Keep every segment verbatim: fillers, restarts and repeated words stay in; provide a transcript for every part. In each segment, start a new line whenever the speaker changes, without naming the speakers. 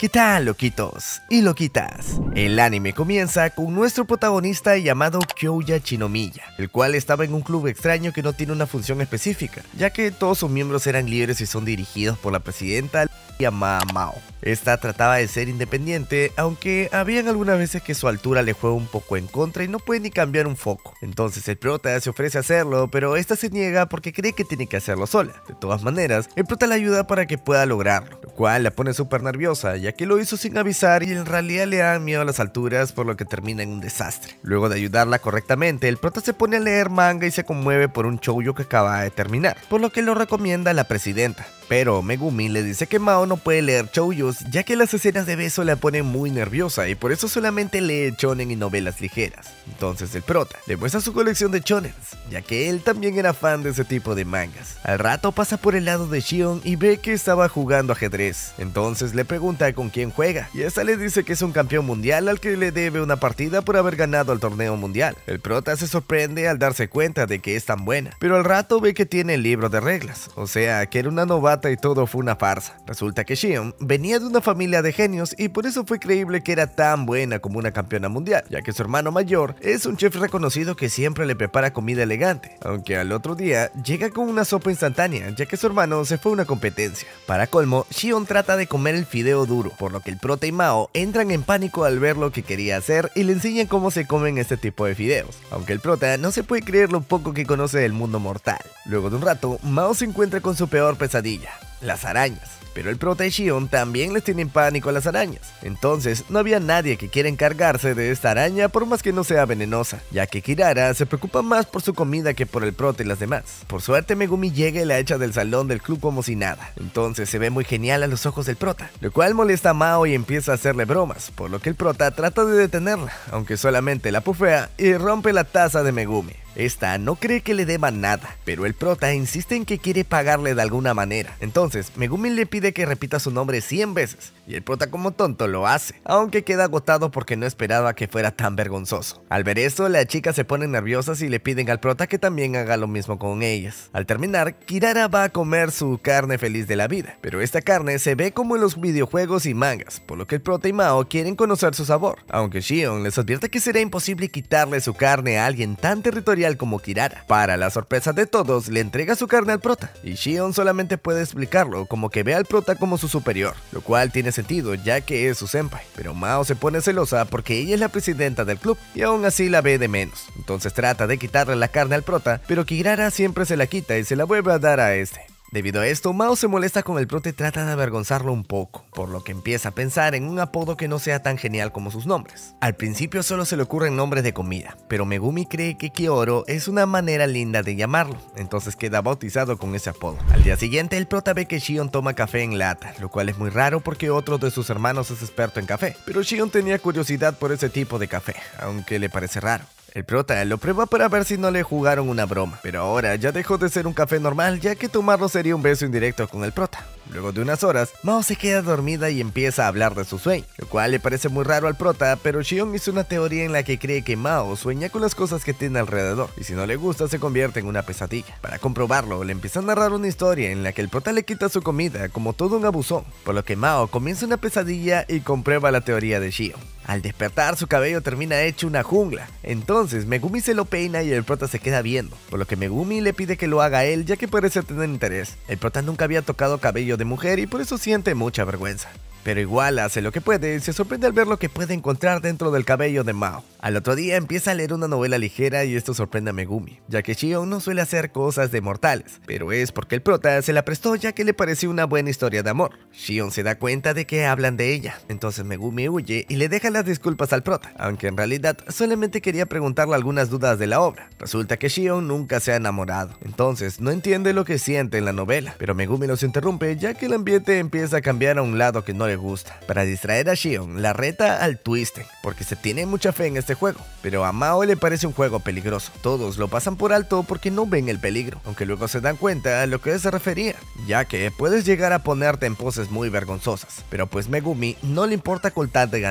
¿Qué tal, loquitos y loquitas? El anime comienza con nuestro protagonista llamado Kyoya Shinomiya, el cual estaba en un club extraño que no tiene una función específica, ya que todos sus miembros eran libres y son dirigidos por la presidenta llamada Mao. Esta trataba de ser independiente, aunque habían algunas veces que su altura le juega un poco en contra y no puede ni cambiar un foco. Entonces el prota se ofrece a hacerlo, pero esta se niega porque cree que tiene que hacerlo sola. De todas maneras, el prota la ayuda para que pueda lograrlo, lo cual la pone súper nerviosa, ya que lo hizo sin avisar y en realidad le dan miedo a las alturas, por lo que termina en un desastre. Luego de ayudarla correctamente, el prota se pone a leer manga y se conmueve por un shoujo que acaba de terminar, por lo que lo recomienda a la presidenta. Pero Megumi le dice que Mao no puede leer shoujos, ya que las escenas de beso la ponen muy nerviosa y por eso solamente lee shonen y novelas ligeras. Entonces el prota le muestra su colección de shonens, ya que él también era fan de ese tipo de mangas. Al rato pasa por el lado de Shion y ve que estaba jugando ajedrez. Entonces le pregunta con quién juega, y esta le dice que es un campeón mundial al que le debe una partida por haber ganado el torneo mundial. El prota se sorprende al darse cuenta de que es tan buena, pero al rato ve que tiene el libro de reglas, o sea que era una novata y todo fue una farsa. Resulta que Shion venía de una familia de genios y por eso fue creíble que era tan buena como una campeona mundial, ya que su hermano mayor es un chef reconocido que siempre le prepara comida elegante, aunque al otro día llega con una sopa instantánea, ya que su hermano se fue a una competencia. Para colmo, Shion trata de comer el fideo duro, por lo que el prota y Mao entran en pánico al ver lo que quería hacer y le enseñan cómo se comen este tipo de fideos, aunque el prota no se puede creer lo poco que conoce del mundo mortal. Luego de un rato, Mao se encuentra con su peor pesadilla: las arañas. Pero el prota y Shion también les tienen pánico a las arañas. Entonces no había nadie que quiera encargarse de esta araña por más que no sea venenosa, ya que Kirara se preocupa más por su comida que por el prota y las demás. Por suerte Megumi llega y la echa del salón del club como si nada. Entonces se ve muy genial a los ojos del prota, lo cual molesta a Mao y empieza a hacerle bromas, por lo que el prota trata de detenerla, aunque solamente la pufea y rompe la taza de Megumi. Esta no cree que le deba nada, pero el prota insiste en que quiere pagarle de alguna manera. Entonces Megumi le pide que repita su nombre cien veces, y el prota como tonto lo hace, aunque queda agotado porque no esperaba que fuera tan vergonzoso. Al ver esto, las chicas se ponen nerviosas y le piden al prota que también haga lo mismo con ellas. Al terminar, Kirara va a comer su carne feliz de la vida, pero esta carne se ve como en los videojuegos y mangas, por lo que el prota y Mao quieren conocer su sabor, aunque Shion les advierte que será imposible quitarle su carne a alguien tan territorial como Kirara. Para la sorpresa de todos, le entrega su carne al prota, y Shion solamente puede explicarlo como que ve al prota como su superior, lo cual tiene sentido ya que es su senpai. Pero Mao se pone celosa porque ella es la presidenta del club y aún así la ve de menos. Entonces trata de quitarle la carne al prota, pero Kirara siempre se la quita y se la vuelve a dar a este. Debido a esto, Mao se molesta con el prota y trata de avergonzarlo un poco, por lo que empieza a pensar en un apodo que no sea tan genial como sus nombres. Al principio solo se le ocurren nombres de comida, pero Megumi cree que Kioro es una manera linda de llamarlo, entonces queda bautizado con ese apodo. Al día siguiente, el prota ve que Shion toma café en lata, lo cual es muy raro porque otro de sus hermanos es experto en café, pero Shion tenía curiosidad por ese tipo de café, aunque le parece raro. El prota lo prueba para ver si no le jugaron una broma, pero ahora ya dejó de ser un café normal, ya que tomarlo sería un beso indirecto con el prota. Luego de unas horas, Mao se queda dormida y empieza a hablar de su sueño, lo cual le parece muy raro al prota, pero Shion hizo una teoría en la que cree que Mao sueña con las cosas que tiene alrededor, y si no le gusta se convierte en una pesadilla. Para comprobarlo, le empieza a narrar una historia en la que el prota le quita su comida como todo un abusón, por lo que Mao comienza una pesadilla y comprueba la teoría de Shion. Al despertar, su cabello termina hecho una jungla. Entonces Megumi se lo peina y el prota se queda viendo, por lo que Megumi le pide que lo haga él, ya que parece tener interés. El prota nunca había tocado cabello de mujer y por eso siente mucha vergüenza, pero igual hace lo que puede y se sorprende al ver lo que puede encontrar dentro del cabello de Mao. Al otro día empieza a leer una novela ligera y esto sorprende a Megumi, ya que Shion no suele hacer cosas de mortales, pero es porque el prota se la prestó ya que le pareció una buena historia de amor. Shion se da cuenta de que hablan de ella, entonces Megumi huye y le deja las disculpas al prota, aunque en realidad solamente quería preguntarle algunas dudas de la obra. Resulta que Shion nunca se ha enamorado, entonces no entiende lo que siente en la novela, pero Megumi los interrumpe ya que el ambiente empieza a cambiar a un lado que no le gusta. Para distraer a Shion, la reta al Twisten, porque se tiene mucha fe en este juego, pero a Mao le parece un juego peligroso. Todos lo pasan por alto porque no ven el peligro, aunque luego se dan cuenta a lo que se refería, ya que puedes llegar a ponerte en poses muy vergonzosas, pero pues Megumi no le importa con tal de ganar,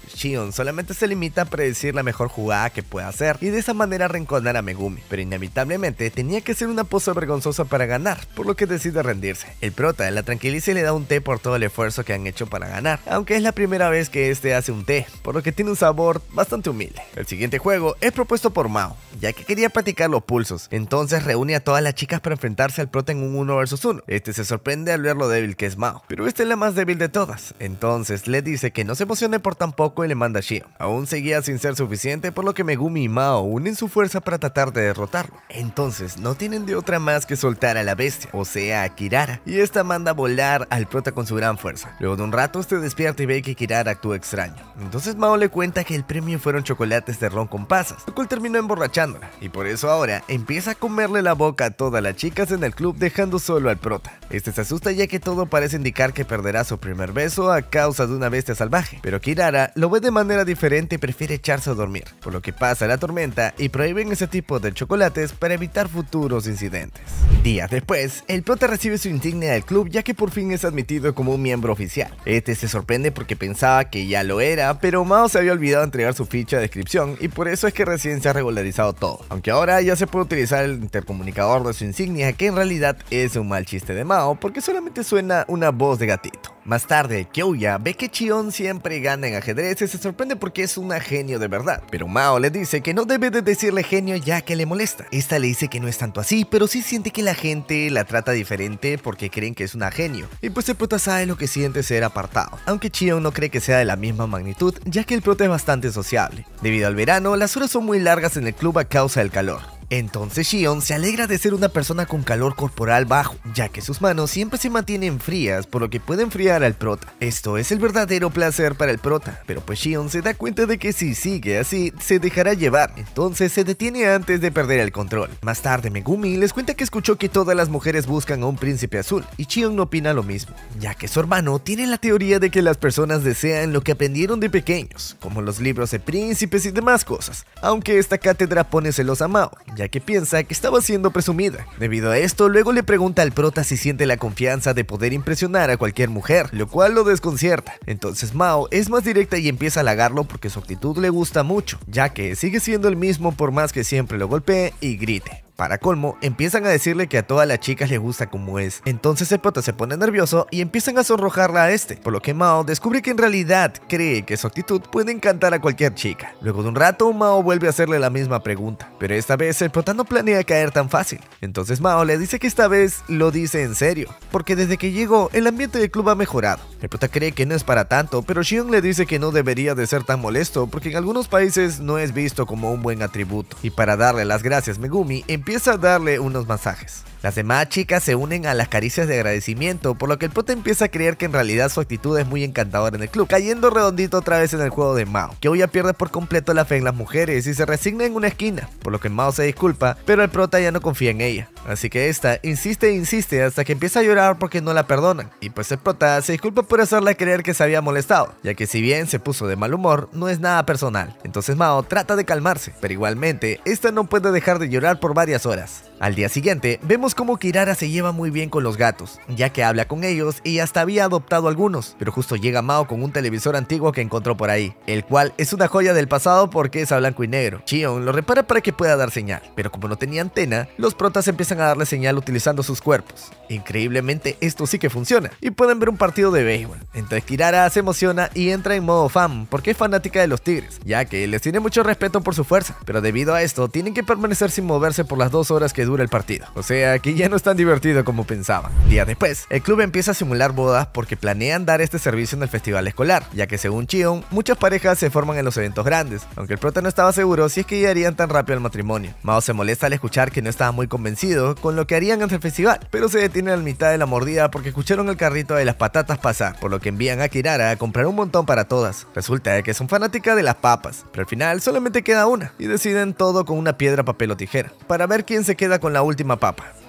Shion solamente se limita a predecir la mejor jugada que pueda hacer y de esa manera arrinconar a Megumi, pero inevitablemente tenía que ser una pose vergonzosa para ganar, por lo que decide rendirse. El prota la tranquiliza y le da un té por todo el esfuerzo que han hecho para ganar, aunque es la primera vez que este hace un té, por lo que tiene un sabor bastante humilde. El siguiente juego es propuesto por Mao, ya que quería practicar los pulsos, entonces reúne a todas las chicas para enfrentarse al prota en un uno versus uno. Este se sorprende al ver lo débil que es Mao, pero esta es la más débil de todas, entonces le dice que no se emocione por tan poco y le manda a Shion. Aún seguía sin ser suficiente, por lo que Megumi y Mao unen su fuerza para tratar de derrotarlo. Entonces no tienen de otra más que soltar a la bestia, o sea a Kirara, y esta manda a volar al prota con su gran fuerza. Luego de un rato este despierta y ve que Kirara actúa extraño, entonces Mao le cuenta que el premio fueron chocolates de ron con pasas, lo cual terminó emborrachándola, y por eso ahora empieza a comerle la boca a todas las chicas en el club, dejando solo al prota. Este se asusta ya que todo parece indicar que perderá su primer beso a causa de una bestia salvaje, pero Kirara lo ve de manera diferente y prefiere echarse a dormir, por lo que pasa la tormenta y prohíben ese tipo de chocolates para evitar futuros incidentes. Días después, el prota recibe su insignia del club ya que por fin es admitido como un miembro oficial. Este se sorprende porque pensaba que ya lo era, pero Mao se había olvidado de entregar su ficha de descripción y por eso es que recién se ha regularizado todo, aunque ahora ya se puede utilizar el intercomunicador de su insignia, que en realidad es un mal chiste de Mao porque solamente suena una voz de gatito. Más tarde, Kyoya ve que Shion siempre gana en ajedrez y se sorprende porque es una genio de verdad, pero Mao le dice que no debe de decirle genio ya que le molesta. Esta le dice que no es tanto así, pero sí siente que la gente la trata diferente porque creen que es una genio, y pues el prota sabe lo que siente ser apartado, aunque Shion no cree que sea de la misma magnitud ya que el prota es bastante sociable. Debido al verano, las horas son muy largas en el club a causa del calor. Entonces Shion se alegra de ser una persona con calor corporal bajo, ya que sus manos siempre se mantienen frías, por lo que puede enfriar al prota. Esto es el verdadero placer para el prota, pero pues Shion se da cuenta de que si sigue así, se dejará llevar, entonces se detiene antes de perder el control. Más tarde Megumi les cuenta que escuchó que todas las mujeres buscan a un príncipe azul, y Shion no opina lo mismo, ya que su hermano tiene la teoría de que las personas desean lo que aprendieron de pequeños, como los libros de príncipes y demás cosas, aunque esta cátedra pone celosa a Mao, ya que piensa que estaba siendo presumida. Debido a esto, luego le pregunta al prota si siente la confianza de poder impresionar a cualquier mujer, lo cual lo desconcierta. Entonces Mao es más directa y empieza a halagarlo porque su actitud le gusta mucho, ya que sigue siendo el mismo por más que siempre lo golpee y grite. Para colmo, empiezan a decirle que a todas las chicas les gusta como es. Entonces el prota se pone nervioso y empiezan a sonrojarla a este, por lo que Mao descubre que en realidad cree que su actitud puede encantar a cualquier chica. Luego de un rato, Mao vuelve a hacerle la misma pregunta, pero esta vez el prota no planea caer tan fácil. Entonces Mao le dice que esta vez lo dice en serio, porque desde que llegó, el ambiente del club ha mejorado. El prota cree que no es para tanto, pero Shion le dice que no debería de ser tan molesto, porque en algunos países no es visto como un buen atributo. Y para darle las gracias, Megumi empieza a darle unos masajes. Las demás chicas se unen a las caricias de agradecimiento, por lo que el prota empieza a creer que en realidad su actitud es muy encantadora en el club, cayendo redondito otra vez en el juego de Mao. Kyoya pierde por completo la fe en las mujeres y se resigna en una esquina, por lo que Mao se disculpa, pero el prota ya no confía en ella, así que esta insiste e insiste hasta que empieza a llorar porque no la perdonan, y pues el prota se disculpa por hacerla creer que se había molestado, ya que si bien se puso de mal humor, no es nada personal. Entonces Mao trata de calmarse, pero igualmente esta no puede dejar de llorar por varias horas. Al día siguiente, vemos cómo Kirara se lleva muy bien con los gatos, ya que habla con ellos y hasta había adoptado algunos, pero justo llega Mao con un televisor antiguo que encontró por ahí, el cual es una joya del pasado porque es a blanco y negro. Shion lo repara para que pueda dar señal, pero como no tenía antena, los protas empiezan a darle señal utilizando sus cuerpos. Increíblemente, esto sí que funciona, y pueden ver un partido de béisbol. Entonces Kirara se emociona y entra en modo fan, porque es fanática de los tigres, ya que les tiene mucho respeto por su fuerza, pero debido a esto, tienen que permanecer sin moverse por las dos horas que dura el partido, o sea que ya no es tan divertido como pensaban. Días después, el club empieza a simular bodas porque planean dar este servicio en el festival escolar, ya que según Shion, muchas parejas se forman en los eventos grandes, aunque el prota no estaba seguro si es que llegarían tan rápido al matrimonio. Mao se molesta al escuchar que no estaba muy convencido con lo que harían ante el festival, pero se detiene a la mitad de la mordida porque escucharon el carrito de las patatas pasar, por lo que envían a Kirara a comprar un montón para todas. Resulta que son fanáticas de las papas, pero al final solamente queda una, y deciden todo con una piedra, papel o tijera, para ver quién se queda con la última papa.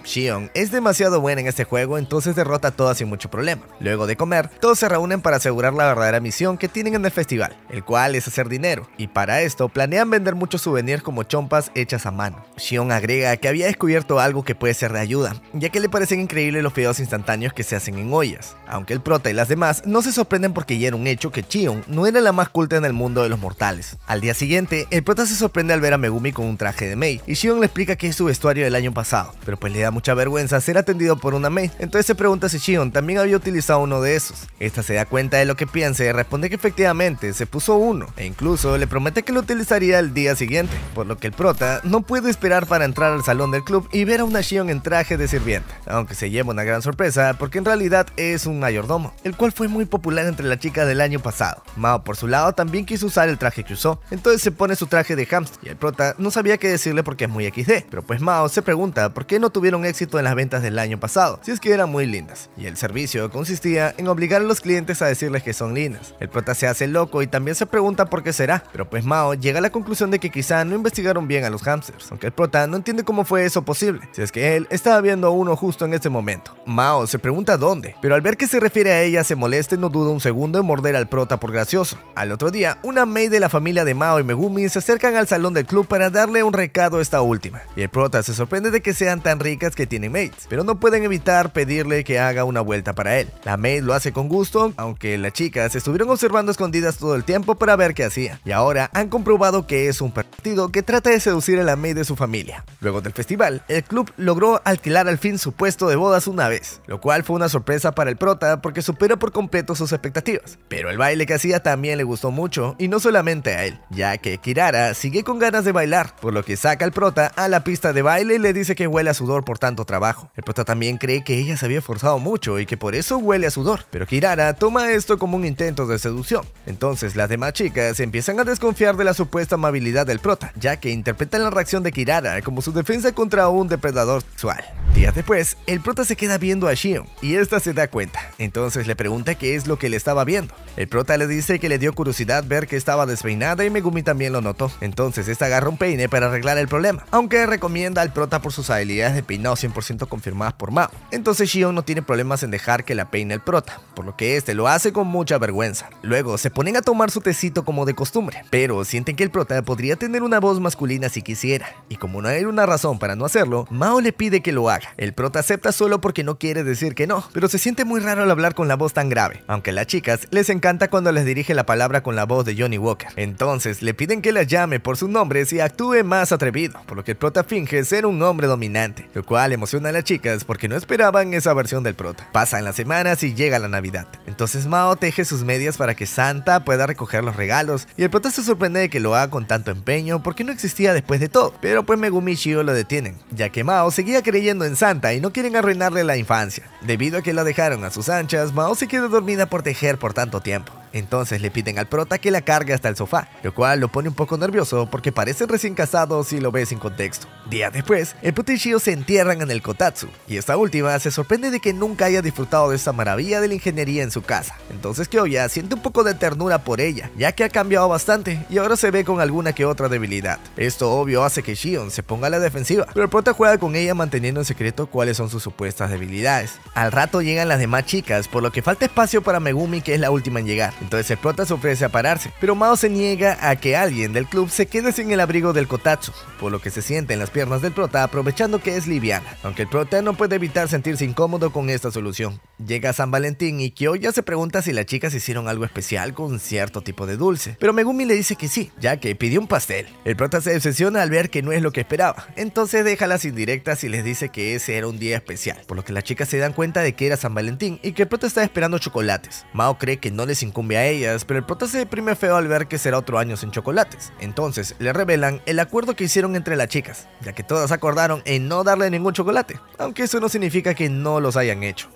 Xion es demasiado buena en este juego, entonces derrota a todas sin mucho problema. Luego de comer, todos se reúnen para asegurar la verdadera misión que tienen en el festival, el cual es hacer dinero, y para esto planean vender muchos souvenirs como chompas hechas a mano. Xion agrega que había descubierto algo que puede ser de ayuda, ya que le parecen increíbles los fideos instantáneos que se hacen en ollas, aunque el prota y las demás no se sorprenden porque ya era un hecho que Xion no era la más culta en el mundo de los mortales. Al día siguiente, el prota se sorprende al ver a Megumi con un traje de maid, y Xion le explica que es su vestuario del año pasado, pero pues le da mucha vergüenza ser atendido por una maid, entonces se pregunta si Xion también había utilizado uno de esos. Esta se da cuenta de lo que piensa y responde que efectivamente se puso uno, e incluso le promete que lo utilizaría el día siguiente, por lo que el prota no puede esperar para entrar al salón del club y ver a una Xion en traje de sirvienta, aunque se lleva una gran sorpresa porque en realidad es un mayordomo, el cual fue muy popular entre las chicas del año pasado. Mao por su lado también quiso usar el traje que usó, entonces se pone su traje de hamster y el prota no sabía qué decirle porque es muy equis de, pero pues Mao se pregunta por qué no tuvieron éxito en las ventas del año pasado, si es que eran muy lindas, y el servicio consistía en obligar a los clientes a decirles que son lindas. El prota se hace loco y también se pregunta por qué será, pero pues Mao llega a la conclusión de que quizá no investigaron bien a los hamsters, aunque el prota no entiende cómo fue eso posible, si es que él estaba viendo a uno justo en ese momento. Mao se pregunta dónde, pero al ver que se refiere a ella se molesta y no duda un segundo en morder al prota por gracioso. Al otro día, una maid de la familia de Mao y Megumi se acercan al salón del club para darle un recado a esta última, y el prota se sorprende de que sean tan ricas que tienen maids, pero no pueden evitar pedirle que haga una vuelta para él. La maid lo hace con gusto, aunque las chicas estuvieron observando escondidas todo el tiempo para ver qué hacía, y ahora han comprobado que es un pervertido que trata de seducir a la maid de su familia. Luego del festival, el club logró alquilar al fin su puesto de bodas una vez, lo cual fue una sorpresa para el prota porque supera por completo sus expectativas, pero el baile que hacía también le gustó mucho, y no solamente a él, ya que Kirara sigue con ganas de bailar, por lo que saca al prota a la pista de baile y le dice que huele a sudor por tanto trabajo. El prota también cree que ella se había esforzado mucho y que por eso huele a sudor, pero Kirara toma esto como un intento de seducción. Entonces las demás chicas empiezan a desconfiar de la supuesta amabilidad del prota, ya que interpretan la reacción de Kirara como su defensa contra un depredador sexual. Días después, el prota se queda viendo a Xion y esta se da cuenta, entonces le pregunta qué es lo que le estaba viendo. El prota le dice que le dio curiosidad ver que estaba despeinada y Megumi también lo notó, entonces esta agarra un peine para arreglar el problema, aunque recomienda al prota por sus habilidades de peinado cien por ciento confirmadas por Mao. Entonces Xion no tiene problemas en dejar que la peine el prota, por lo que este lo hace con mucha vergüenza. Luego se ponen a tomar su tecito como de costumbre, pero sienten que el prota podría tener una voz masculina si quisiera, y como no hay una razón para no hacerlo, Mao le pide que lo haga. El prota acepta solo porque no quiere decir que no, pero se siente muy raro al hablar con la voz tan grave, aunque a las chicas les encanta cuando les dirige la palabra con la voz de Johnny Walker. Entonces le piden que las llame por sus nombres y actúe más atrevido, por lo que el prota finge ser un hombre dominante, lo cual emociona a las chicas porque no esperaban esa versión del prota. Pasan las semanas y llega la Navidad, entonces Mao teje sus medias para que Santa pueda recoger los regalos, y el prota se sorprende de que lo haga con tanto empeño porque no existía después de todo, pero pues Megumi y Shio lo detienen, ya que Mao seguía creyendo en Santa y no quieren arruinarle la infancia. Debido a que la dejaron a sus anchas, Mao se queda dormida por tejer por tanto tiempo. Entonces le piden al prota que la cargue hasta el sofá, lo cual lo pone un poco nervioso porque parecen recién casados si lo ves sin contexto. Días después, el prota y Shio se entierran en el kotatsu, y esta última se sorprende de que nunca haya disfrutado de esta maravilla de la ingeniería en su casa. Entonces Kyoya siente un poco de ternura por ella, ya que ha cambiado bastante y ahora se ve con alguna que otra debilidad. Esto obvio hace que Xion se ponga a la defensiva, pero el prota juega con ella manteniendo en secreto cuáles son sus supuestas debilidades. Al rato llegan las demás chicas, por lo que falta espacio para Megumi, que es la última en llegar. Entonces el prota se ofrece a pararse, pero Mao se niega a que alguien del club se quede sin el abrigo del kotatsu, por lo que se siente en las piernas del prota aprovechando que es liviana, aunque el prota no puede evitar sentirse incómodo con esta solución. Llega San Valentín y Kyoya se pregunta si las chicas hicieron algo especial con cierto tipo de dulce, pero Megumi le dice que sí, ya que pidió un pastel. El prota se decepciona al ver que no es lo que esperaba, entonces deja las indirectas y les dice que ese era un día especial, por lo que las chicas se dan cuenta de que era San Valentín y que el prota está esperando chocolates. Mao cree que no les incumbe a ellas, pero el prota se deprime feo al ver que será otro año sin chocolates. Entonces le revelan el acuerdo que hicieron entre las chicas, ya que todas acordaron en no darle ningún chocolate, aunque eso no significa que no los hayan hecho. Justo llega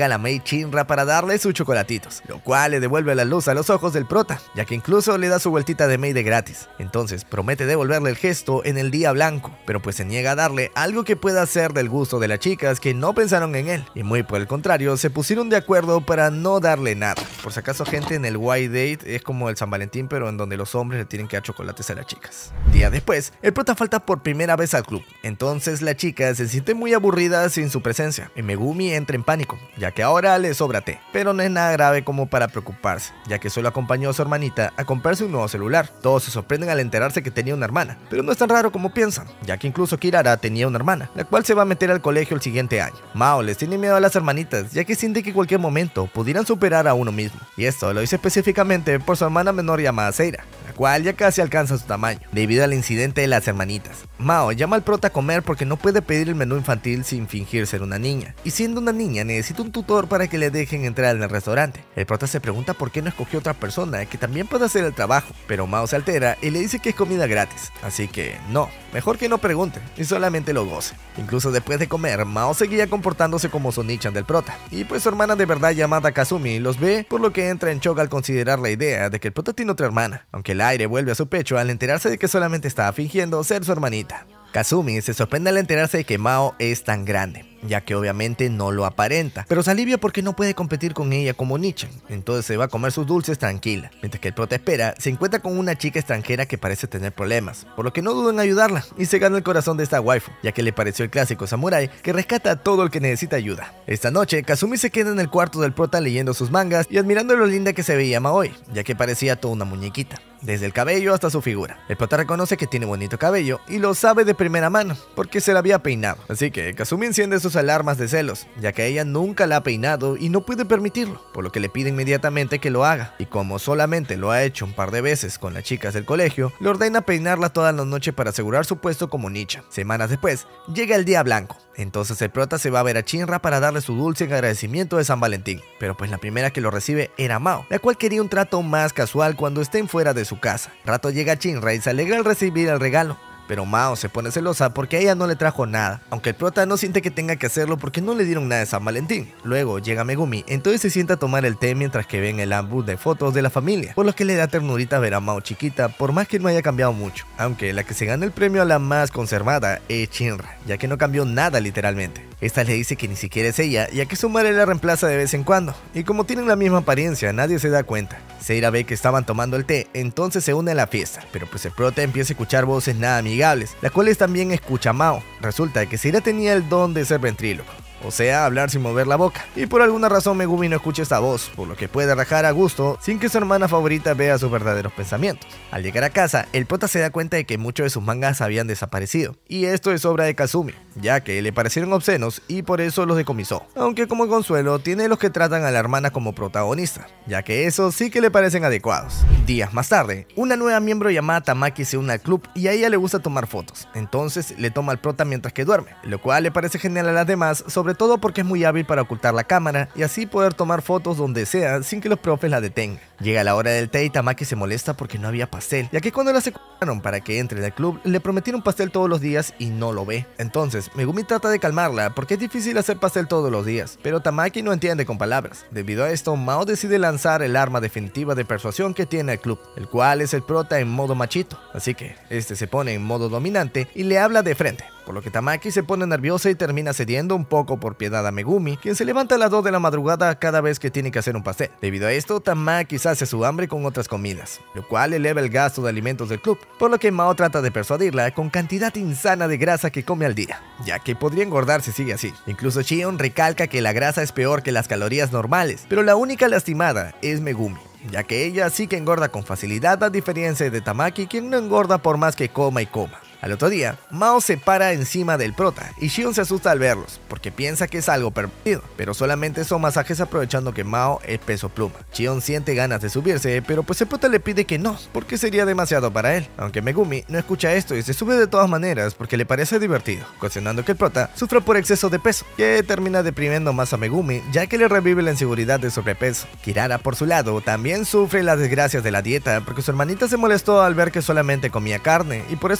llega la maid Shinra para darle sus chocolatitos, lo cual le devuelve la luz a los ojos del prota, ya que incluso le da su vueltita de maid de gratis. Entonces promete devolverle el gesto en el día blanco, pero pues se niega a darle algo que pueda ser del gusto de las chicas que no pensaron en él, y muy por el contrario se pusieron de acuerdo para no darle nada. Por si acaso, gente, en el White Date es como el San Valentín, pero en donde los hombres le tienen que dar chocolates a las chicas. Días después, el prota falta por primera vez al club, entonces la chica se siente muy aburrida sin su presencia, y Megumi entra en pánico, ya que ahora le sobra té, pero no es nada grave como para preocuparse, ya que solo acompañó a su hermanita a comprarse un nuevo celular. Todos se sorprenden al enterarse que tenía una hermana, pero no es tan raro como piensan, ya que incluso Kirara tenía una hermana, la cual se va a meter al colegio el siguiente año. Mao les tiene miedo a las hermanitas, ya que siente que en cualquier momento pudieran superar a uno mismo, y esto lo dice específicamente por su hermana menor llamada Seira, la cual ya casi alcanza su tamaño, debido al incidente de las hermanitas. Mao llama al prota a comer porque no puede pedir el menú infantil sin fingir ser una niña, y siendo una niña necesita un tutor para que le dejen entrar en el restaurante. El prota se pregunta por qué no escogió otra persona que también pueda hacer el trabajo, pero Mao se altera y le dice que es comida gratis, así que no, mejor que no pregunte y solamente lo goce. Incluso después de comer, Mao seguía comportándose como Sonichan del prota, y pues su hermana de verdad llamada Kazumi los ve, por lo que entra en shock al considerar la idea de que el prota tiene otra hermana, aunque el aire vuelve a su pecho al enterarse de que solamente estaba fingiendo ser su hermanita. Kazumi se sorprende al enterarse de que Mao es tan grande, ya que obviamente no lo aparenta, pero se alivia porque no puede competir con ella como Nichan, entonces se va a comer sus dulces tranquila. Mientras que el prota espera, se encuentra con una chica extranjera que parece tener problemas, por lo que no duda en ayudarla, y se gana el corazón de esta waifu, ya que le pareció el clásico samurái que rescata a todo el que necesita ayuda. Esta noche, Kazumi se queda en el cuarto del prota leyendo sus mangas y admirando lo linda que se veía Maoi, ya que parecía toda una muñequita, desde el cabello hasta su figura. El prota reconoce que tiene bonito cabello y lo sabe de primera mano, porque se la había peinado, así que Kazumi enciende sus alarmas de celos, ya que ella nunca la ha peinado y no puede permitirlo, por lo que le pide inmediatamente que lo haga, y como solamente lo ha hecho un par de veces con las chicas del colegio, le ordena peinarla toda la noche para asegurar su puesto como Nichan. Semanas después, llega el día blanco, entonces el prota se va a ver a Shinra para darle su dulce en agradecimiento de San Valentín, pero pues la primera que lo recibe era Mao, la cual quería un trato más casual cuando estén fuera de su casa. Rato llega Shinra y se alegra al recibir el regalo, pero Mao se pone celosa porque a ella no le trajo nada, aunque el prota no siente que tenga que hacerlo porque no le dieron nada de San Valentín. Luego llega Megumi, entonces se sienta a tomar el té mientras que ven el álbum de fotos de la familia, por lo que le da ternurita ver a Mao chiquita, por más que no haya cambiado mucho, aunque la que se gana el premio a la más conservada es Shinra, ya que no cambió nada literalmente. Esta le dice que ni siquiera es ella, ya que su madre la reemplaza de vez en cuando, y como tienen la misma apariencia, nadie se da cuenta. Seira ve que estaban tomando el té, entonces se une a la fiesta, pero pues el prota empieza a escuchar voces nada amigables, las cuales también escucha a Mao. Resulta que Seira tenía el don de ser ventríloco, o sea, hablar sin mover la boca, y por alguna razón Megumi no escucha esta voz, por lo que puede rajar a gusto sin que su hermana favorita vea sus verdaderos pensamientos. Al llegar a casa, el prota se da cuenta de que muchos de sus mangas habían desaparecido, y esto es obra de Kazumi, ya que le parecieron obscenos y por eso los decomisó, aunque como consuelo tiene los que tratan a la hermana como protagonista, ya que esos sí que le parecen adecuados. Días más tarde, una nueva miembro llamada Tamaki se une al club y a ella le gusta tomar fotos, entonces le toma al prota mientras que duerme, lo cual le parece genial a las demás, sobre todo porque es muy hábil para ocultar la cámara y así poder tomar fotos donde sea sin que los profes la detengan. Llega la hora del té y Tamaki se molesta porque no había pastel, ya que cuando la secuestraron para que entre en el club le prometieron pastel todos los días y no lo ve. Entonces Megumi trata de calmarla porque es difícil hacer pastel todos los días, pero Tamaki no entiende con palabras. Debido a esto, Mao decide lanzar el arma definitiva de persuasión que tiene el club, el cual es el prota en modo machito, así que este se pone en modo dominante y le habla de frente, por lo que Tamaki se pone nerviosa y termina cediendo un poco por piedad a Megumi, quien se levanta a las dos de la madrugada cada vez que tiene que hacer un pastel. Debido a esto, Tamaki sacia su hambre con otras comidas, lo cual eleva el gasto de alimentos del club, por lo que Mao trata de persuadirla con cantidad insana de grasa que come al día, ya que podría engordar si sigue así. Incluso Shion recalca que la grasa es peor que las calorías normales, pero la única lastimada es Megumi, ya que ella sí que engorda con facilidad a diferencia de Tamaki, quien no engorda por más que coma y coma. Al otro día, Mao se para encima del prota y Shion se asusta al verlos, porque piensa que es algo pervertido, pero solamente son masajes aprovechando que Mao es peso pluma. Shion siente ganas de subirse, pero pues el prota le pide que no, porque sería demasiado para él, aunque Megumi no escucha esto y se sube de todas maneras porque le parece divertido, ocasionando que el prota sufra por exceso de peso, que termina deprimiendo más a Megumi, ya que le revive la inseguridad de sobrepeso. Kirara, por su lado, también sufre las desgracias de la dieta, porque su hermanita se molestó al ver que solamente comía carne, y por eso le envió un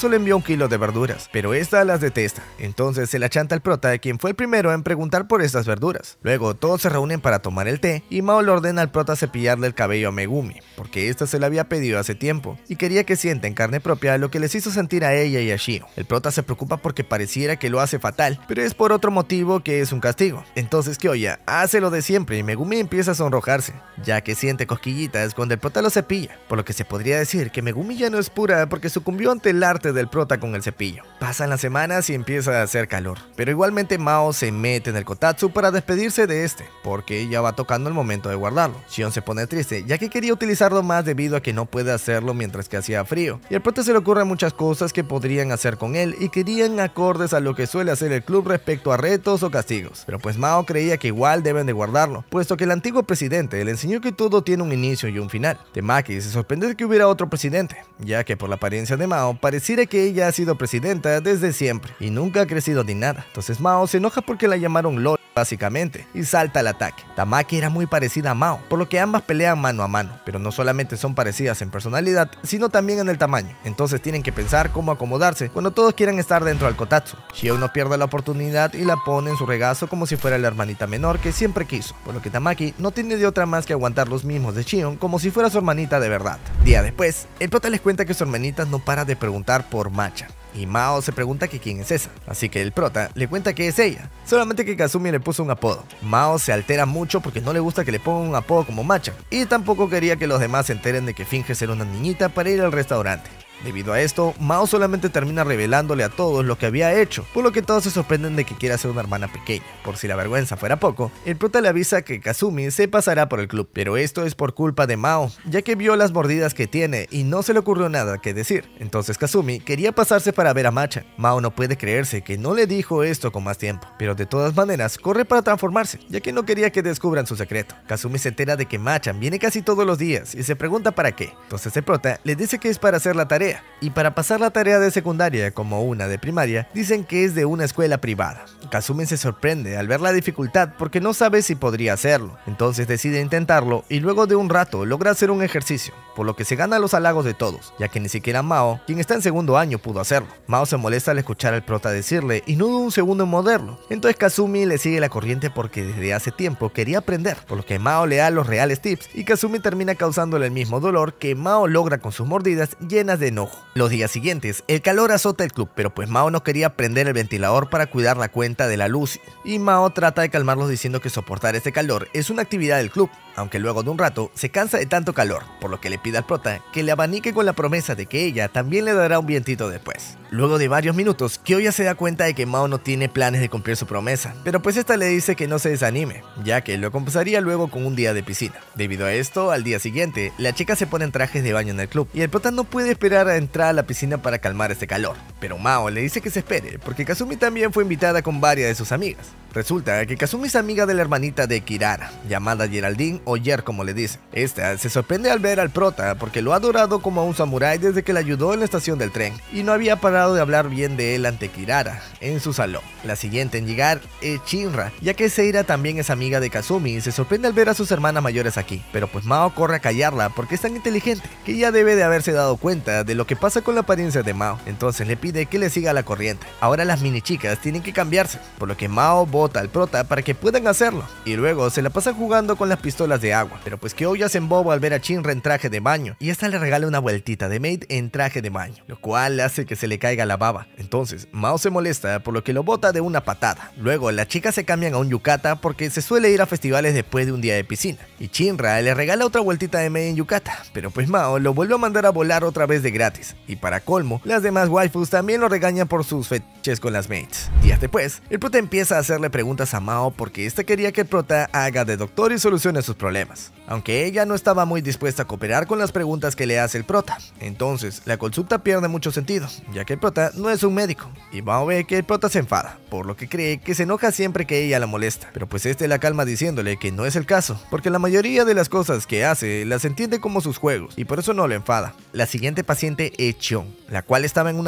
kilos de verduras, pero esta las detesta. Entonces se la chanta al prota, quien fue el primero en preguntar por estas verduras. Luego todos se reúnen para tomar el té y Mao le ordena al prota cepillarle el cabello a Megumi, porque esta se lo había pedido hace tiempo y quería que sienta en carne propia lo que les hizo sentir a ella y a Shio. El prota se preocupa porque pareciera que lo hace fatal, pero es por otro motivo, que es un castigo. Entonces Kyoya hace lo de siempre y Megumi empieza a sonrojarse, ya que siente cosquillitas cuando el prota lo cepilla, por lo que se podría decir que Megumi ya no es pura porque sucumbió ante el arte del prota con el cepillo. Pasan las semanas y empieza a hacer calor, pero igualmente Mao se mete en el kotatsu para despedirse de este, porque ya va tocando el momento de guardarlo. Shion se pone triste, ya que quería utilizarlo más debido a que no puede hacerlo mientras que hacía frío, y al prota se le ocurren muchas cosas que podrían hacer con él y querían acordes a lo que suele hacer el club respecto a retos o castigos, pero pues Mao creía que igual deben de guardarlo, puesto que el antiguo presidente le enseñó que todo tiene un inicio y un final. Temaki se sorprende de que hubiera otro presidente, ya que por la apariencia de Mao pareciera que ella ha sido presidenta desde siempre y nunca ha crecido ni nada. Entonces Mao se enoja porque la llamaron LOL básicamente y salta al ataque. Tamaki era muy parecida a Mao, por lo que ambas pelean mano a mano, pero no solamente son parecidas en personalidad, sino también en el tamaño. Entonces tienen que pensar cómo acomodarse cuando todos quieran estar dentro del kotatsu. Shion no pierde la oportunidad y la pone en su regazo como si fuera la hermanita menor que siempre quiso, por lo que Tamaki no tiene de otra más que aguantar los mismos de Shion como si fuera su hermanita de verdad. Día después, el prota les cuenta que su hermanita no para de preguntar por Macha, y Mao se pregunta que quién es esa, así que el prota le cuenta que es ella, solamente que Kazumi le puso un apodo. Mao se altera mucho porque no le gusta que le pongan un apodo como Macha, y tampoco quería que los demás se enteren de que finge ser una niñita para ir al restaurante. Debido a esto, Mao solamente termina revelándole a todos lo que había hecho, por lo que todos se sorprenden de que quiera ser una hermana pequeña. Por si la vergüenza fuera poco, el prota le avisa que Kazumi se pasará por el club, pero esto es por culpa de Mao, ya que vio las mordidas que tiene y no se le ocurrió nada que decir. Entonces Kazumi quería pasarse para ver a Macha. Mao no puede creerse que no le dijo esto con más tiempo, pero de todas maneras corre para transformarse, ya que no quería que descubran su secreto. Kazumi se entera de que Macha viene casi todos los días y se pregunta para qué. Entonces el prota le dice que es para hacer la tarea, y para pasar la tarea de secundaria como una de primaria, dicen que es de una escuela privada. Kazumi se sorprende al ver la dificultad porque no sabe si podría hacerlo, entonces decide intentarlo y luego de un rato logra hacer un ejercicio, por lo que se gana los halagos de todos, ya que ni siquiera Mao, quien está en segundo año, pudo hacerlo. Mao se molesta al escuchar al prota decirle y no duda un segundo en morderlo, entonces Kazumi le sigue la corriente porque desde hace tiempo quería aprender, por lo que Mao le da los reales tips y Kazumi termina causándole el mismo dolor que Mao logra con sus mordidas llenas de enojo. Los días siguientes, el calor azota el club, pero pues Mao no quería prender el ventilador para cuidar la cuenta de la luz, y Mao trata de calmarlos diciendo que soportar este calor es una actividad del club, aunque luego de un rato se cansa de tanto calor, por lo que le pide al prota que le abanique con la promesa de que ella también le dará un vientito después. Luego de varios minutos, Kyoya se da cuenta de que Mao no tiene planes de cumplir su promesa, pero pues esta le dice que no se desanime, ya que lo compensaría luego con un día de piscina. Debido a esto, al día siguiente, la chica se pone en trajes de baño en el club, y el prota no puede esperar a entrar a la piscina para calmar este calor, pero Mao le dice que se espere, porque Kazumi también fue invitada con varias de sus amigas. Resulta que Kazumi es amiga de la hermanita de Kirara, llamada Geraldine o Yer como le dicen. Esta se sorprende al ver al prota porque lo ha adorado como a un samurái desde que le ayudó en la estación del tren, y no había parado de hablar bien de él ante Kirara en su salón. La siguiente en llegar es Shinra, ya que Seira también es amiga de Kazumi y se sorprende al ver a sus hermanas mayores aquí, pero pues Mao corre a callarla porque es tan inteligente que ya debe de haberse dado cuenta de lo que pasa con la apariencia de Mao, entonces le pide que le siga la corriente. Ahora las mini chicas tienen que cambiarse, por lo que Mao bota al prota para que puedan hacerlo, y luego se la pasan jugando con las pistolas de agua, pero pues Kyoya se emboba al ver a Shinra en traje de baño, y esta le regala una vueltita de maid en traje de baño, lo cual hace que se le caiga la baba. Entonces Mao se molesta por lo que lo bota de una patada. Luego las chicas se cambian a un yukata porque se suele ir a festivales después de un día de piscina, y Shinra le regala otra vueltita de maid en yukata, pero pues Mao lo vuelve a mandar a volar otra vez de gratis, y para colmo, las demás waifus también lo regañan por sus fetiches con las maids. Días después, el prota empieza a hacerle preguntas a Mao porque esta quería que el prota haga de doctor y solucione sus problemas, aunque ella no estaba muy dispuesta a cooperar con las preguntas que le hace el prota. Entonces la consulta pierde mucho sentido, ya que el prota no es un médico, y Mao ve que el prota se enfada, por lo que cree que se enoja siempre que ella la molesta, pero pues este la calma diciéndole que no es el caso, porque la mayoría de las cosas que hace las entiende como sus juegos, y por eso no lo enfada. La siguiente paciente es Chion, la cual estaba en una depresión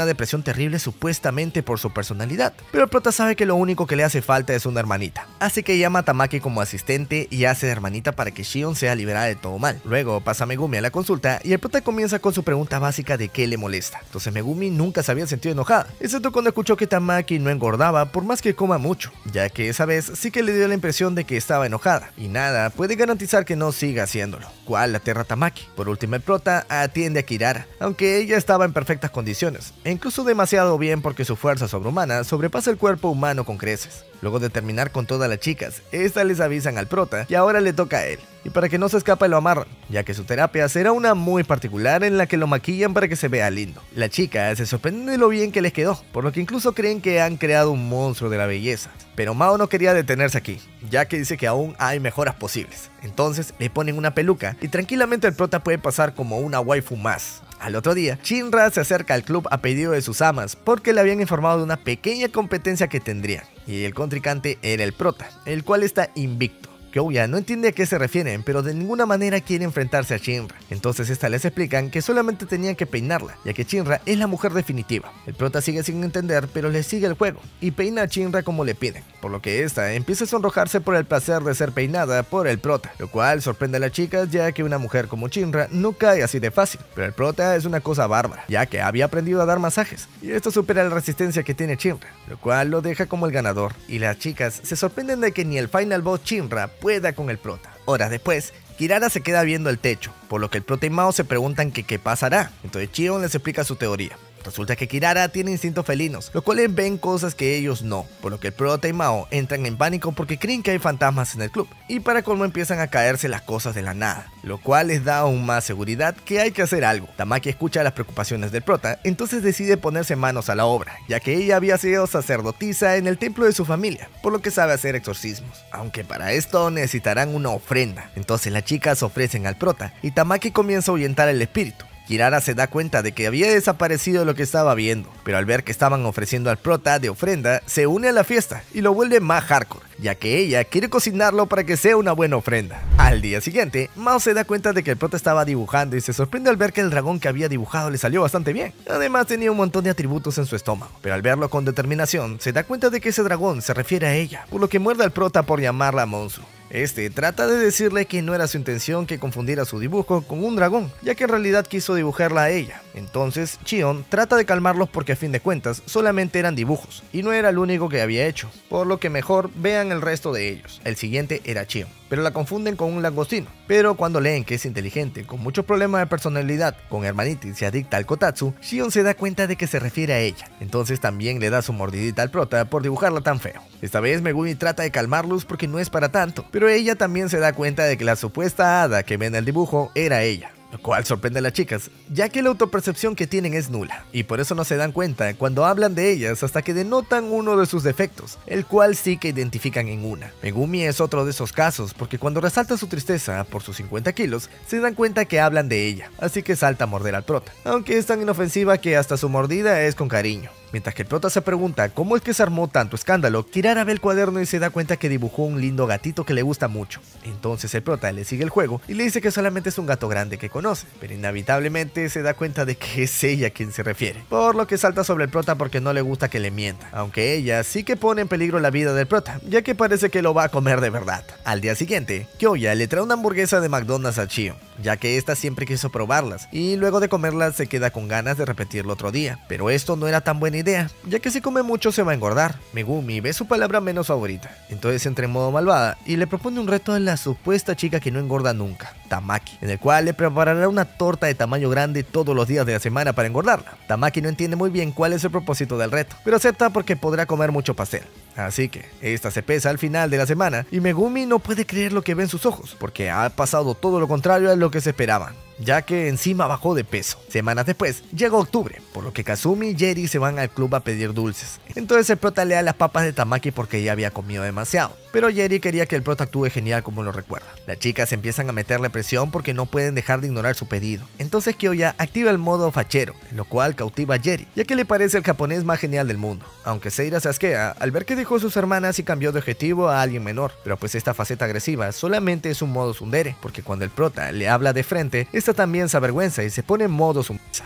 atracción terrible supuestamente por su personalidad, pero el prota sabe que lo único que le hace falta es una hermanita, así que llama a Tamaki como asistente y hace de hermanita para que Shion sea liberada de todo mal. Luego pasa a Megumi a la consulta y el prota comienza con su pregunta básica de qué le molesta. Entonces Megumi nunca se había sentido enojada, excepto cuando escuchó que Tamaki no engordaba por más que coma mucho, ya que esa vez sí que le dio la impresión de que estaba enojada, y nada puede garantizar que no siga haciéndolo, cual aterra a Tamaki. Por último, el prota atiende a Kirara, aunque ella estaba en perfectas condiciones, e incluso demasiado bien porque su fuerza sobrehumana sobrepasa el cuerpo humano con creces. Luego de terminar con todas las chicas, estas les avisan al prota y ahora le toca a él, y para que no se escape lo amarran, ya que su terapia será una muy particular en la que lo maquillan para que se vea lindo. Las chicas se sorprenden de lo bien que les quedó, por lo que incluso creen que han creado un monstruo de la belleza. Pero Mao no quería detenerse aquí, ya que dice que aún hay mejoras posibles. Entonces le ponen una peluca y tranquilamente el prota puede pasar como una waifu más. Al otro día, Shinra se acerca al club a pedido de sus amas porque le habían informado de una pequeña competencia que tendrían, y el contrincante era el prota, el cual está invicto. Kyoya no entiende a qué se refieren, pero de ninguna manera quiere enfrentarse a Shinra. Entonces esta les explican que solamente tenían que peinarla, ya que Shinra es la mujer definitiva. El prota sigue sin entender, pero le sigue el juego y peina a Shinra como le piden, por lo que esta empieza a sonrojarse por el placer de ser peinada por el prota, lo cual sorprende a las chicas, ya que una mujer como Shinra no cae así de fácil. Pero el prota es una cosa bárbara, ya que había aprendido a dar masajes, y esto supera la resistencia que tiene Shinra, lo cual lo deja como el ganador, y las chicas se sorprenden de que ni el final boss Shinra pueda con el prota. Horas después, Kirara se queda viendo el techo, por lo que el prota y Mao se preguntan que qué pasará. Entonces Shion les explica su teoría. Resulta que Kirara tiene instintos felinos, los cuales ven cosas que ellos no, por lo que el prota y Mao entran en pánico porque creen que hay fantasmas en el club, y para colmo empiezan a caerse las cosas de la nada, lo cual les da aún más seguridad que hay que hacer algo. Tamaki escucha las preocupaciones del prota, entonces decide ponerse manos a la obra, ya que ella había sido sacerdotisa en el templo de su familia, por lo que sabe hacer exorcismos, aunque para esto necesitarán una ofrenda. Entonces las chicas ofrecen al prota, y Tamaki comienza a ahuyentar el espíritu. Kirara se da cuenta de que había desaparecido lo que estaba viendo, pero al ver que estaban ofreciendo al prota de ofrenda, se une a la fiesta y lo vuelve más hardcore, ya que ella quiere cocinarlo para que sea una buena ofrenda. Al día siguiente, Mao se da cuenta de que el prota estaba dibujando y se sorprende al ver que el dragón que había dibujado le salió bastante bien. Además tenía un montón de atributos en su estómago, pero al verlo con determinación, se da cuenta de que ese dragón se refiere a ella, por lo que muerde al prota por llamarla monstruo. Este trata de decirle que no era su intención que confundiera su dibujo con un dragón, ya que en realidad quiso dibujarla a ella. Entonces Shion trata de calmarlos porque a fin de cuentas solamente eran dibujos y no era el único que había hecho, por lo que mejor vean el resto de ellos. El siguiente era Shion, pero la confunden con un langostino. Pero cuando leen que es inteligente, con muchos problemas de personalidad, con hermanitis y adicta al kotatsu, Shion se da cuenta de que se refiere a ella. Entonces también le da su mordidita al prota por dibujarla tan feo. Esta vez Megumi trata de calmarlos porque no es para tanto, pero ella también se da cuenta de que la supuesta hada que ve en el dibujo era ella, lo cual sorprende a las chicas, ya que la autopercepción que tienen es nula, y por eso no se dan cuenta cuando hablan de ellas hasta que denotan uno de sus defectos, el cual sí que identifican en una. Megumi es otro de esos casos, porque cuando resalta su tristeza por sus cincuenta kilos, se dan cuenta que hablan de ella, así que salta a morder al prota, aunque es tan inofensiva que hasta su mordida es con cariño. Mientras que el prota se pregunta cómo es que se armó tanto escándalo, Kirara ve el cuaderno y se da cuenta que dibujó un lindo gatito que le gusta mucho. Entonces el prota le sigue el juego y le dice que solamente es un gato grande que conoce, pero inevitablemente se da cuenta de que es ella quien se refiere, por lo que salta sobre el prota porque no le gusta que le mienta, aunque ella sí que pone en peligro la vida del prota, ya que parece que lo va a comer de verdad. Al día siguiente, Kyoya le trae una hamburguesa de McDonald's a Shion, ya que esta siempre quiso probarlas, y luego de comerlas se queda con ganas de repetirlo otro día, pero esto no era tan buena idea, ya que si come mucho se va a engordar. Megumi ve su palabra menos favorita, entonces entra en modo malvada y le propone un reto a la supuesta chica que no engorda nunca, Tamaki, en el cual le preparará una torta de tamaño grande todos los días de la semana para engordarla. Tamaki no entiende muy bien cuál es el propósito del reto, pero acepta porque podrá comer mucho pastel. Así que esta se pesa al final de la semana y Megumi no puede creer lo que ve en sus ojos, porque ha pasado todo lo contrario a lo que se esperaban, ya que encima bajó de peso. Semanas después, llega octubre, por lo que Kazumi y Yeri se van al club a pedir dulces. Entonces el prota le da las papas de Tamaki porque ya había comido demasiado, pero Yeri quería que el prota actúe genial como lo recuerda. Las chicas empiezan a meterle presión porque no pueden dejar de ignorar su pedido. Entonces Kyoya activa el modo fachero, lo cual cautiva a Yeri, ya que le parece el japonés más genial del mundo, aunque Seira se asquea al ver que dejó a sus hermanas y cambió de objetivo a alguien menor. Pero pues esta faceta agresiva solamente es un modo tsundere, porque cuando el prota le habla de frente, esta también se avergüenza y se pone en modo sumisa.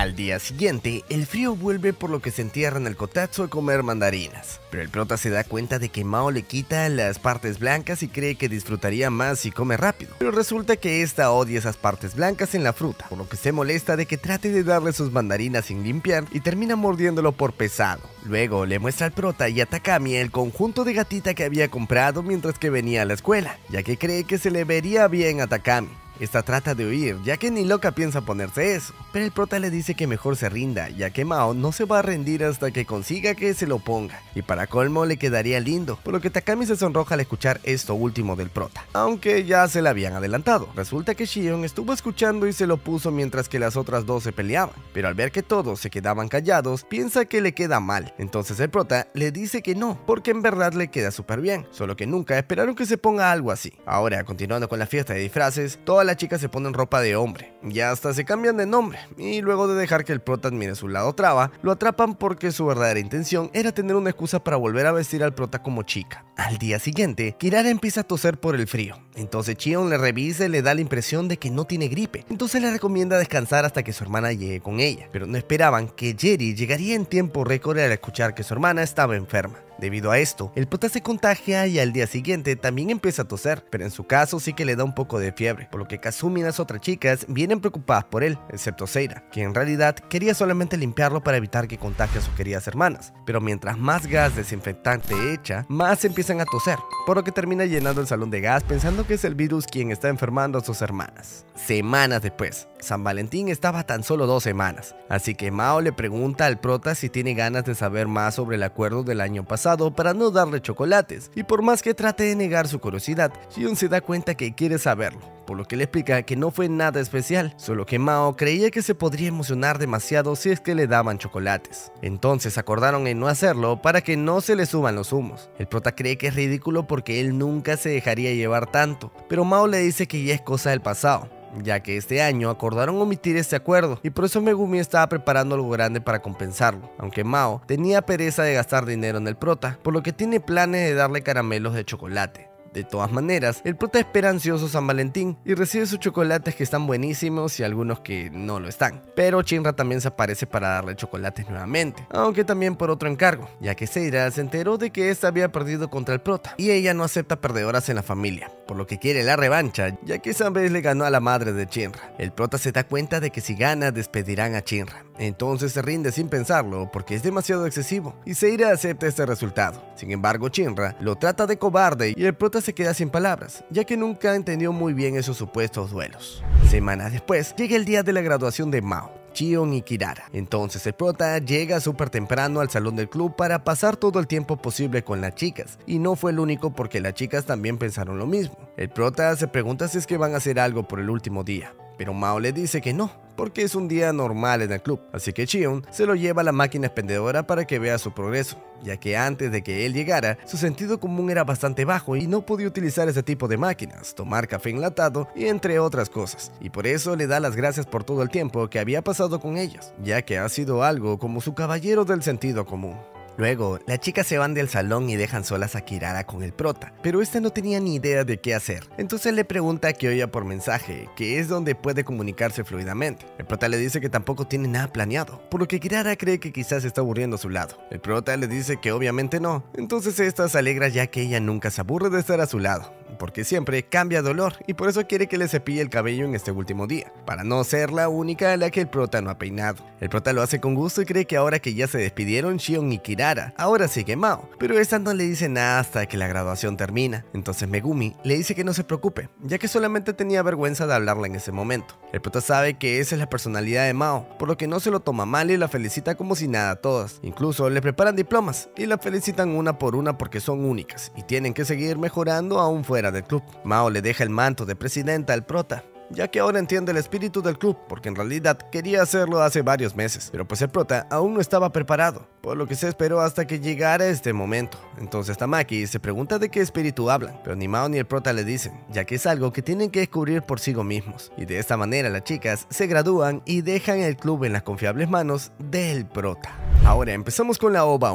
Al día siguiente, el frío vuelve por lo que se entierra en el kotatsu a comer mandarinas. Pero el prota se da cuenta de que Mao le quita las partes blancas y cree que disfrutaría más si come rápido. Pero resulta que esta odia esas partes blancas en la fruta, por lo que se molesta de que trate de darle sus mandarinas sin limpiar y termina mordiéndolo por pesado. Luego le muestra al prota y a Takami el conjunto de gatita que había comprado mientras que venía a la escuela, ya que cree que se le vería bien a Takami. Esta trata de huir, ya que ni loca piensa ponerse eso, pero el prota le dice que mejor se rinda, ya que Mao no se va a rendir hasta que consiga que se lo ponga, y para colmo le quedaría lindo, por lo que Takami se sonroja al escuchar esto último del prota, aunque ya se le habían adelantado. Resulta que Shion estuvo escuchando y se lo puso mientras que las otras dos se peleaban, pero al ver que todos se quedaban callados, piensa que le queda mal, entonces el prota le dice que no, porque en verdad le queda súper bien, solo que nunca esperaron que se ponga algo así. Ahora, continuando con la fiesta de disfraces, todas las chicas se ponen ropa de hombre y hasta se cambian de nombre, y luego de dejar que el prota admire su lado traba, lo atrapan porque su verdadera intención era tener una excusa para volver a vestir al prota como chica. Al día siguiente, Kirara empieza a toser por el frío, entonces Shion le revisa y le da la impresión de que no tiene gripe, entonces le recomienda descansar hasta que su hermana llegue con ella, pero no esperaban que Yeri llegaría en tiempo récord al escuchar que su hermana estaba enferma. Debido a esto, el prota se contagia y al día siguiente también empieza a toser, pero en su caso sí que le da un poco de fiebre, por lo que Kazumi y las otras chicas vienen preocupadas por él, excepto Seira, que en realidad quería solamente limpiarlo para evitar que contagie a sus queridas hermanas, pero mientras más gas desinfectante echa, más empiezan a toser, por lo que termina llenando el salón de gas pensando que es el virus quien está enfermando a sus hermanas. Semanas después, San Valentín estaba a tan solo dos semanas, así que Mao le pregunta al prota si tiene ganas de saber más sobre el acuerdo del año pasado para no darle chocolates, y por más que trate de negar su curiosidad, Shion se da cuenta que quiere saberlo, por lo que le explica que no fue nada especial, solo que Mao creía que se podría emocionar demasiado si es que le daban chocolates. Entonces acordaron en no hacerlo para que no se le suban los humos. El prota cree que es ridículo porque él nunca se dejaría llevar tanto, pero Mao le dice que ya es cosa del pasado, ya que este año acordaron omitir este acuerdo y por eso Megumi estaba preparando algo grande para compensarlo, aunque Mao tenía pereza de gastar dinero en el prota, por lo que tiene planes de darle caramelos de chocolate. De todas maneras, el prota espera ansioso San Valentín y recibe sus chocolates que están buenísimos y algunos que no lo están, pero Shinra también se aparece para darle chocolates nuevamente, aunque también por otro encargo, ya que Seira se enteró de que ésta había perdido contra el prota y ella no acepta perdedoras en la familia, por lo que quiere la revancha, ya que esa vez le ganó a la madre de Shinra. El prota se da cuenta de que si gana despedirán a Shinra, entonces se rinde sin pensarlo porque es demasiado excesivo y Seira acepta este resultado. Sin embargo, Shinra lo trata de cobarde y el prota se queda sin palabras, ya que nunca entendió muy bien esos supuestos duelos. Semanas después, llega el día de la graduación de Mao, Shion y Kirara. Entonces el prota llega súper temprano al salón del club para pasar todo el tiempo posible con las chicas, y no fue el único porque las chicas también pensaron lo mismo. El prota se pregunta si es que van a hacer algo por el último día, pero Mao le dice que no, porque es un día normal en el club, así que Shion se lo lleva a la máquina expendedora para que vea su progreso, ya que antes de que él llegara, su sentido común era bastante bajo y no podía utilizar ese tipo de máquinas, tomar café enlatado y entre otras cosas, y por eso le da las gracias por todo el tiempo que había pasado con ellos, ya que ha sido algo como su caballero del sentido común. Luego, las chicas se van del salón y dejan solas a Kirara con el prota, pero esta no tenía ni idea de qué hacer, entonces le pregunta que oiga por mensaje, que es donde puede comunicarse fluidamente. El prota le dice que tampoco tiene nada planeado, por lo que Kirara cree que quizás se está aburriendo a su lado. El prota le dice que obviamente no, entonces esta se alegra ya que ella nunca se aburre de estar a su lado, porque siempre cambia de olor y por eso quiere que le cepille el cabello en este último día, para no ser la única a la que el prota no ha peinado. El prota lo hace con gusto y cree que ahora que ya se despidieron Shion y Kirara, ahora sigue Mao, pero esta no le dice nada hasta que la graduación termina. Entonces Megumi le dice que no se preocupe, ya que solamente tenía vergüenza de hablarla en ese momento. El prota sabe que esa es la personalidad de Mao, por lo que no se lo toma mal y la felicita como si nada a todas. Incluso le preparan diplomas y la felicitan una por una porque son únicas y tienen que seguir mejorando aún fuera del club. Mao le deja el manto de presidenta al prota, ya que ahora entiende el espíritu del club, porque en realidad quería hacerlo hace varios meses, pero pues el prota aún no estaba preparado, por lo que se esperó hasta que llegara este momento. Entonces Tamaki se pregunta de qué espíritu hablan, pero ni Mao ni el prota le dicen, ya que es algo que tienen que descubrir por sí mismos, y de esta manera las chicas se gradúan y dejan el club en las confiables manos del prota. Ahora empezamos con la ova uno.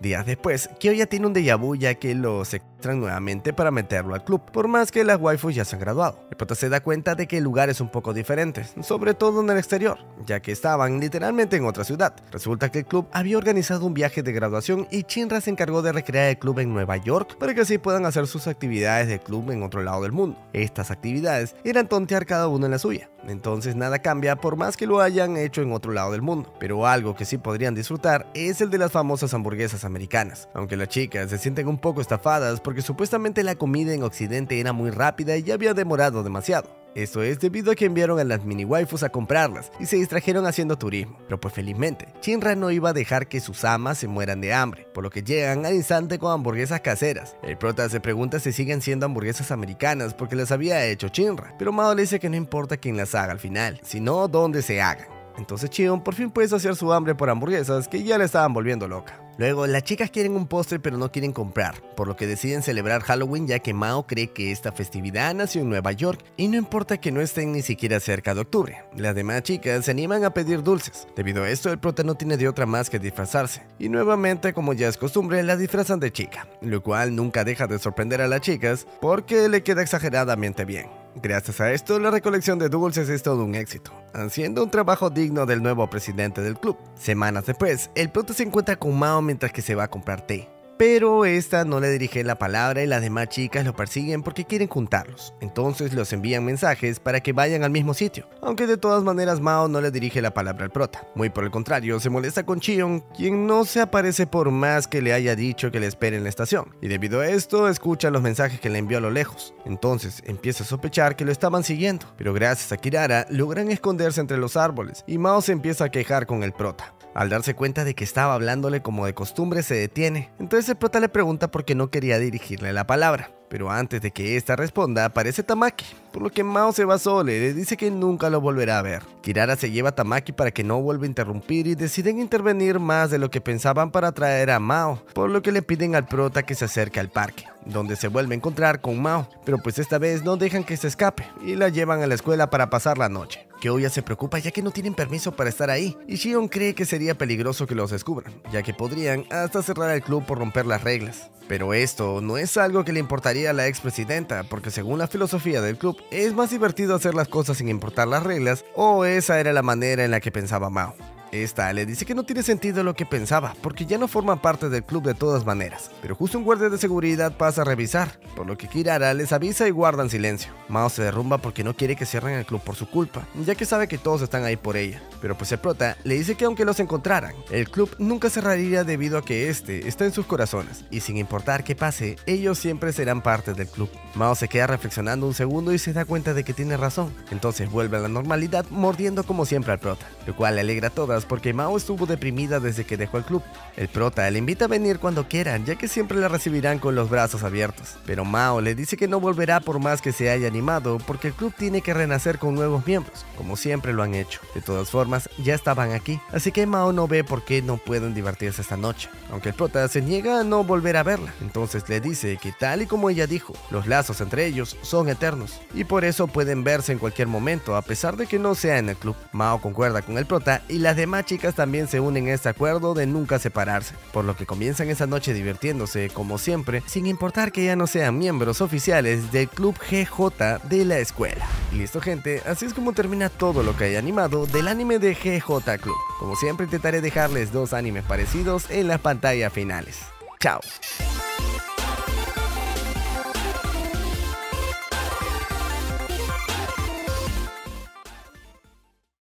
Días después, Kyoya tiene un déjà vu ya que lo secuestran nuevamente para meterlo al club, por más que las waifus ya se han graduado. El prota se da cuenta de que el lugar es un poco diferente, sobre todo en el exterior, ya que estaban literalmente en otra ciudad. Resulta que el club había organizado un viaje de graduación y Shinra se encargó de recrear el club en Nueva York para que así puedan hacer sus actividades de club en otro lado del mundo. Estas actividades eran tontear cada uno en la suya, entonces nada cambia por más que lo hayan hecho en otro lado del mundo, pero algo que sí podrían disfrutar es el de las famosas hamburguesas americanas, aunque las chicas se sienten un poco estafadas porque supuestamente la comida en Occidente era muy rápida y ya había demorado demasiado. Esto es debido a que enviaron a las mini waifus a comprarlas y se distrajeron haciendo turismo, pero pues felizmente, Shinra no iba a dejar que sus amas se mueran de hambre, por lo que llegan al instante con hamburguesas caseras. El prota se pregunta si siguen siendo hamburguesas americanas porque las había hecho Shinra, pero Mao le dice que no importa quién las haga al final, sino dónde se hagan. Entonces Chion por fin puede saciar su hambre por hamburguesas que ya le estaban volviendo loca. Luego, las chicas quieren un postre pero no quieren comprar, por lo que deciden celebrar Halloween ya que Mao cree que esta festividad nació en Nueva York y no importa que no estén ni siquiera cerca de octubre. Las demás chicas se animan a pedir dulces. Debido a esto, el prota no tiene de otra más que disfrazarse. Y nuevamente, como ya es costumbre, la disfrazan de chica, lo cual nunca deja de sorprender a las chicas porque le queda exageradamente bien. Gracias a esto, la recolección de dulces es todo un éxito, haciendo un trabajo digno del nuevo presidente del club. Semanas después, el prota se encuentra con Mao mientras que se va a comprar té. Pero esta no le dirige la palabra y las demás chicas lo persiguen porque quieren juntarlos. Entonces los envían mensajes para que vayan al mismo sitio, aunque de todas maneras Mao no le dirige la palabra al prota. Muy por el contrario, se molesta con Chion, quien no se aparece por más que le haya dicho que le espere en la estación. Y debido a esto, escucha los mensajes que le envió a lo lejos. Entonces empieza a sospechar que lo estaban siguiendo. Pero gracias a Kirara, logran esconderse entre los árboles y Mao se empieza a quejar con el prota. Al darse cuenta de que estaba hablándole como de costumbre, se detiene. Entonces el prota le pregunta por qué no quería dirigirle la palabra. Pero antes de que ésta responda, aparece Tamaki, por lo que Mao se va solo y le dice que nunca lo volverá a ver. Kirara se lleva a Tamaki para que no vuelva a interrumpir y deciden intervenir más de lo que pensaban para atraer a Mao, por lo que le piden al prota que se acerque al parque, donde se vuelve a encontrar con Mao, pero pues esta vez no dejan que se escape y la llevan a la escuela para pasar la noche. Kyoya se preocupa ya que no tienen permiso para estar ahí, y Shion cree que sería peligroso que los descubran, ya que podrían hasta cerrar el club por romper las reglas. Pero esto no es algo que le importaría a la expresidenta, porque según la filosofía del club, es más divertido hacer las cosas sin importar las reglas, o esa era la manera en la que pensaba Mao. Esta le dice que no tiene sentido lo que pensaba, porque ya no forman parte del club de todas maneras, pero justo un guardia de seguridad pasa a revisar, por lo que Kirara les avisa y guardan silencio. Mao se derrumba porque no quiere que cierren el club por su culpa, ya que sabe que todos están ahí por ella, pero pues el prota le dice que aunque los encontraran, el club nunca cerraría debido a que este está en sus corazones, y sin importar qué pase, ellos siempre serán parte del club. Mao se queda reflexionando un segundo y se da cuenta de que tiene razón, entonces vuelve a la normalidad mordiendo como siempre al prota, lo cual le alegra a todas porque Mao estuvo deprimida desde que dejó el club. El prota le invita a venir cuando quieran, ya que siempre la recibirán con los brazos abiertos, pero Mao le dice que no volverá por más que se haya animado, porque el club tiene que renacer con nuevos miembros, como siempre lo han hecho. De todas formas, ya estaban aquí, así que Mao no ve por qué no pueden divertirse esta noche, aunque el prota se niega a no volver a verla. Entonces le dice que tal y como ella dijo, los lazos entre ellos son eternos, y por eso pueden verse en cualquier momento, a pesar de que no sea en el club. Mao concuerda con el prota y las demás chicas también se unen a este acuerdo de nunca separarse, por lo que comienzan esa noche divirtiéndose como siempre, sin importar que ya no sean miembros oficiales del club G J de la escuela. Y listo gente, así es como termina todo lo que hay animado del anime de G J Club. Como siempre intentaré dejarles dos animes parecidos en las pantallas finales. Chao.